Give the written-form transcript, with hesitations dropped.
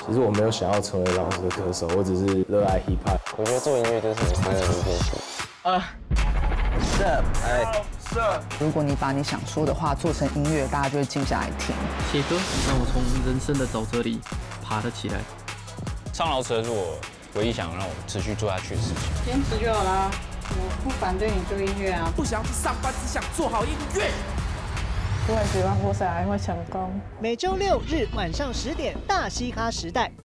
其实我没有想要成为老师的歌手，我只是热爱 hip hop。 我觉得做音乐就是很快乐的一件事。 如果你把你想说的话做成音乐，大家就会静下来听。 写歌让我从人生的沼泽里爬了起来。 上饶舌是我唯一想让我持续做下去的事情。 坚持就好啦，我不反对你做音乐啊。 不想去上班，只想做好音乐。 我很喜欢过赛，还会成功。 每周6日晚上10点，大嘻哈时代。